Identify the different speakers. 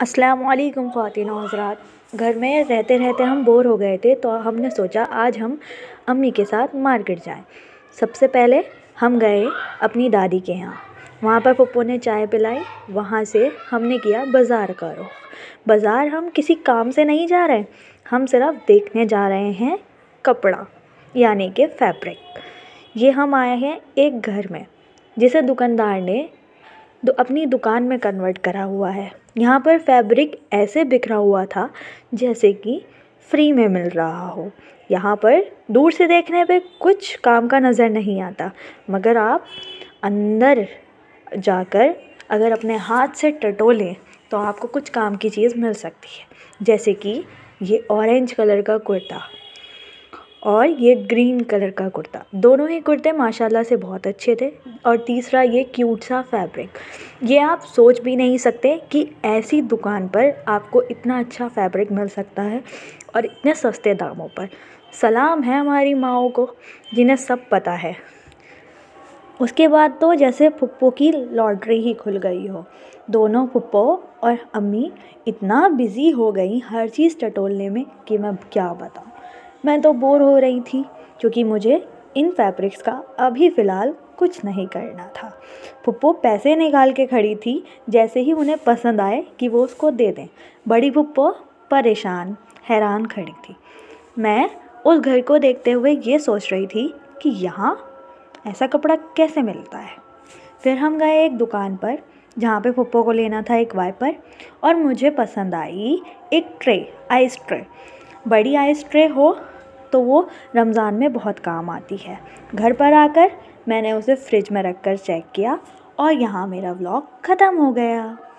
Speaker 1: अस्सलामुअलैकुम ख़वातीन व हज़रात। घर में रहते रहते हम बोर हो गए थे, तो हमने सोचा आज हम अम्मी के साथ मार्केट जाएं। सबसे पहले हम गए अपनी दादी के यहाँ। वहाँ पर पप्पू ने चाय पिलाई। वहाँ से हमने किया बाज़ार का रुख। बाज़ार हम किसी काम से नहीं जा रहे, हम सिर्फ देखने जा रहे हैं कपड़ा, यानी कि फैब्रिक। ये हम आए हैं एक घर में जिसे दुकानदार ने अपनी दुकान में कन्वर्ट करा हुआ है। यहाँ पर फैब्रिक ऐसे बिखरा हुआ था जैसे कि फ्री में मिल रहा हो। यहाँ पर दूर से देखने पे कुछ काम का नज़र नहीं आता, मगर आप अंदर जाकर अगर अपने हाथ से टटोलें तो आपको कुछ काम की चीज़ मिल सकती है। जैसे कि ये ऑरेंज कलर का कुर्ता और ये ग्रीन कलर का कुर्ता, दोनों ही कुर्ते माशाल्लाह से बहुत अच्छे थे। और तीसरा ये क्यूट सा फैब्रिक, ये आप सोच भी नहीं सकते कि ऐसी दुकान पर आपको इतना अच्छा फैब्रिक मिल सकता है और इतने सस्ते दामों पर। सलाम है हमारी माओं को जिन्हें सब पता है। उसके बाद तो जैसे फुप्पो की लॉटरी ही खुल गई हो। दोनों फुप्पो और अम्मी इतना बिज़ी हो गई हर चीज़ टटोलने में कि मैं क्या बताऊँ। मैं तो बोर हो रही थी क्योंकि मुझे इन फैब्रिक्स का अभी फ़िलहाल कुछ नहीं करना था। फुप्पो पैसे निकाल के खड़ी थी, जैसे ही उन्हें पसंद आए कि वो उसको दे दें। बड़ी फुप्पो परेशान हैरान खड़ी थी। मैं उस घर को देखते हुए ये सोच रही थी कि यहाँ ऐसा कपड़ा कैसे मिलता है। फिर हम गए एक दुकान पर जहाँ पे फुप्पो को लेना था एक वाइपर, और मुझे पसंद आई एक ट्रे, आइस ट्रे। बड़ी आइस ट्रे हो तो वो रमज़ान में बहुत काम आती है। घर पर आकर मैंने उसे फ्रिज में रख कर चेक किया और यहाँ मेरा व्लॉग ख़त्म हो गया।